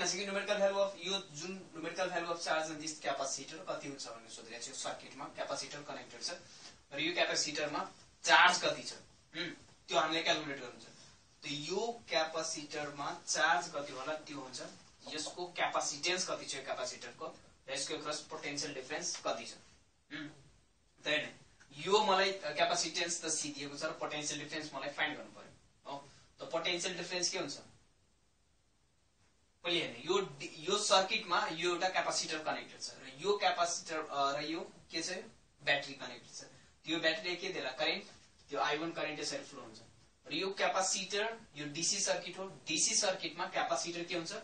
भनेको छ कि न्युमेरिकल भ्यालु अफ यो जुन numerical value of charge in this capacitor कति हुन्छ भन्ने सोधिरहेको छु। सर्किटमा क्यापासिटर कनेक्टेड छ र यो क्यापासिटरमा चार्ज कति छ त्यो हामीले क्याल्कुलेट गर्नु छ। त यो क्यापासिटरमा चार्ज कति होला त्यो हुन्छ यसको क्यापासिटेन्स कति छ क्यापासिटरको र यसको क्रस पोटेन्शियल डिफरेन्स कति छ। त हैन यो मलाई क्यापासिटेन्स त सी दिएको छ र पोटेन्शियल डिफरेन्स मलाई फाइन्ड गर्नु पर्यो हो। त पोटेन्शियल डिफरेन्स के हुन्छ पहिले हैन यो सर्किटमा यो एउटा क्यापासिटर कनेक्टेड छ र यो क्यापासिटर र यो के छ ब्याट्री कनेक्टेड छ। त्यो ब्याट्रीले के देला करेन्ट त्यो I1 करेन्ट यसरी फ्लो हुन्छ र यो क्यापासिटर यो डीसी सर्किट हो। डीसी सर्किटमा क्यापासिटर के हुन्छ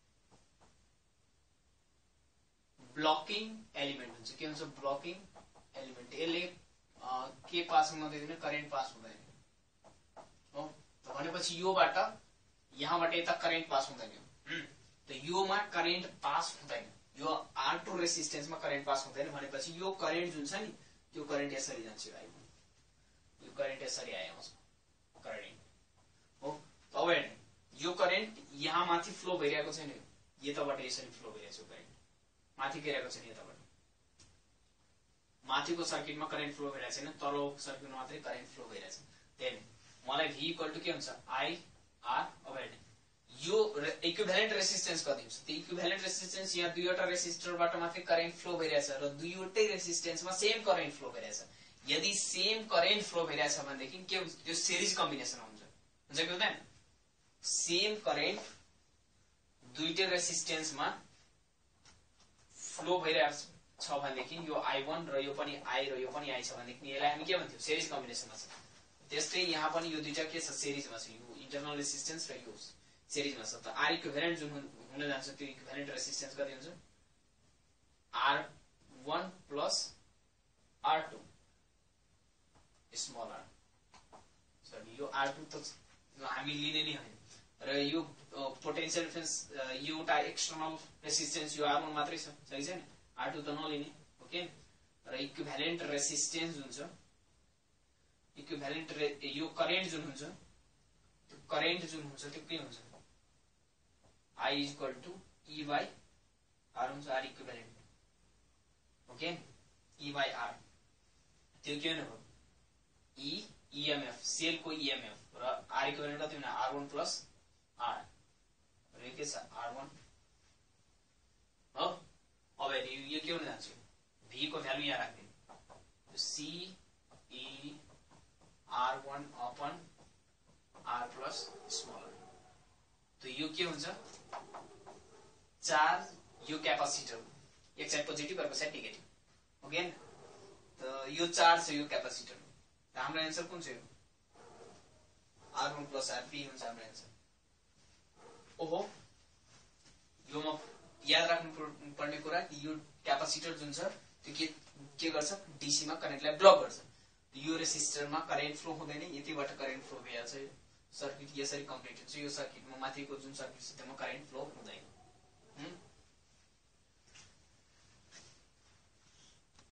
ब्लकिङ एलिमेन्ट हुन्छ। के हुन्छ ब्लकिङ एलिमेन्ट। यसले के पास हुन दिँदैन करेन्ट पास हुँदैन हो। त भनेपछि योबाट यहाँबाट यता करेन्ट पास हुँदैन। त योमा करेन्ट पास हुँदैन यो R2 रेजिस्टेन्समा करेन्ट पास हुँदैन भनेपछि यो करेन्ट जुन छ नि त्यो करेन्ट यसरी जान्छ यो करेन्ट यसरी आयो करेन्ट हो। अब हेर्नु यो करेन्ट यहाँ माथि फ्लो भइरहेको छैन यताबाट यसरी फ्लो भइरहेको छ करेन्ट माथि गइरहेको छैन यताबाट माथिको सर्किटमा करेन्ट फ्लो भइरहेको छैन तलको सर्किटमा मात्रै करेन्ट फ्लो भइरहेछ। त्यही मलाई V इक्वल टु के हुन्छ I R। अब हेर्नु यो इक्विभ्यालेन्ट रेजिस्टेन्स कति हुन्छ त्यो इक्विभ्यालेन्ट रेजिस्टेन्स यहाँ दुईवटा रेजिस्टरबाट मात्रै करेन्ट फ्लो भइरहेछ र दुईवटै रेजिस्टेन्समा सेम करेन्ट फ्लो भइरहेछ। यदि सेम करेन्ट फ्लो भइरहेछ भनेदेखि के हुन्छ त्यो सिरिज कम्बिनेसन हुन्छ कि हुँदैन। सेम करेन्ट दुईटै रेजिस्टेन्समा फ्लो भइरहेछ भनेदेखि यो I1 र यो पनि I र यो पनि I छ भनेदेखि यसलाई हामी के भन्थ्यौ सिरिज कम्बिनेसनमा छ। त्यस्तै यहाँ पनि यो दुईटा के छ सिरिजमा छ यो इन्टरनल रेजिस्टेन्स र यो सिरिजमा छ। त R इक्विभ्यालेन्ट जुन हुन जान्छ त्यो इक्विभ्यालेन्ट रेजिस्टेन्स कति हुन्छ R1 plus R2 small r sorry यो R2 त हामी लिने नै हैन र यो पोटेन्शियल डिफरेन्स यो एउटा एक्सटर्नल रेजिस्टेन्स यो R1 मात्रै छ सही छैन R2 त नलिने ओके। र इक्विभ्यालेन्ट रेजिस्टेन्स जुन छ इक्विभ्यालेन्ट यो करेन्ट जुन हुन्छ त्यो करेन्ट जुन हुन्छ त्यो के हुन्छ I equal to E by R हुन्छ R equivalent okay E by R। त्यो के हो EMF सेल को EMF र R इक्विभ्यालेन्ट कति हुने R1 प्लस R र यो के छ R1 हो। अब यो के हुन जान्छ V को भ्यालु यहाँ राख्दिनु C E R1 upon R plus small r। तो यो के हुन्छ चार्ज यो क्यापासिटर एक साइड पोजिटिभ अर्को साइड नेगेटिभ ओके। त यो चार्ज छ यो क्यापासिटर हाम्रो आन्सर कुन छ यो R1 प्लस RP हुन्छ हाम्रो आन्सर। ओहो यो म याद राख्नु पर्ने कुरा यो क्यापासिटर जुन छ त्यो के गर्छ डीसी मा करेन्टलाई ब्लक गर्छ। यो रेजिस्टरमा करेन्ट फ्लो हुँदैन यतिबाट करेन्ट फ्लो भइहाल्छ सर्किट यसरी कम्प्लिट हुन्छ। यो सर्किटमा माथिको जुन सर्किट छ त्यसमा करेन्ट फ्लो हुँदैन।